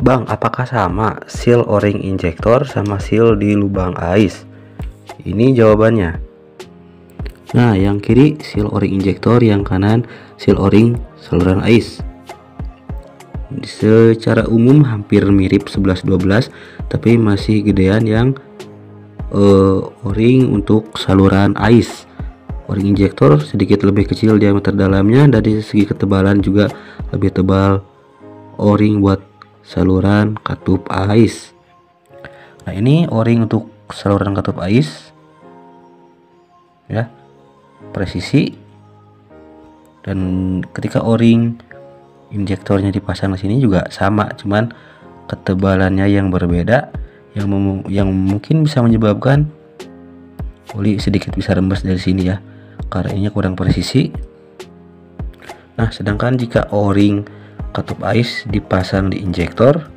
Bang, apakah sama seal o-ring injektor sama seal di lubang ais? Ini jawabannya. Nah, yang kiri seal o-ring injektor, yang kanan seal o-ring saluran ais. Secara umum hampir mirip 11-12, tapi masih gedean yang o-ring untuk saluran ais. O-ring injektor sedikit lebih kecil diameter dalamnya, dari segi ketebalan juga lebih tebal o-ring buat saluran katup ais. Nah, ini o-ring untuk saluran katup ais ya, presisi. Dan ketika o-ring injektornya dipasang di sini juga sama, cuman ketebalannya yang berbeda, yang mungkin bisa menyebabkan oli sedikit bisa rembes dari sini ya, karena ini kurang presisi. Nah, sedangkan jika o-ring katup ais dipasang di injektor,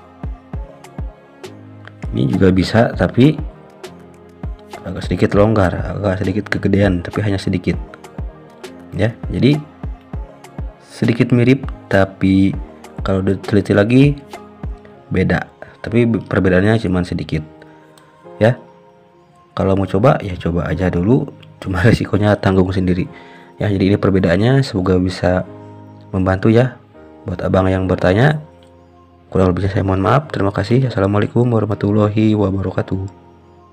ini juga bisa, tapi agak sedikit longgar, agak sedikit kegedean, tapi hanya sedikit ya. Jadi sedikit mirip, tapi kalau diteliti lagi beda, tapi perbedaannya cuma sedikit ya. Kalau mau coba ya coba aja dulu, cuma resikonya tanggung sendiri ya. Jadi ini perbedaannya, semoga bisa membantu ya buat abang yang bertanya. Kurang lebihnya saya mohon maaf. Terima kasih. Assalamualaikum warahmatullahi wabarakatuh.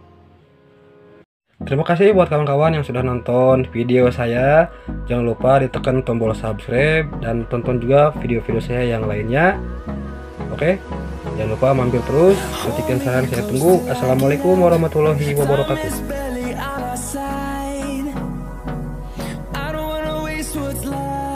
Terima kasih buat kawan-kawan yang sudah nonton video saya. Jangan lupa ditekan tombol subscribe dan tonton juga video-video saya yang lainnya. Oke, jangan lupa mampir terus, kritikan saran saya tunggu. Assalamualaikum warahmatullahi wabarakatuh.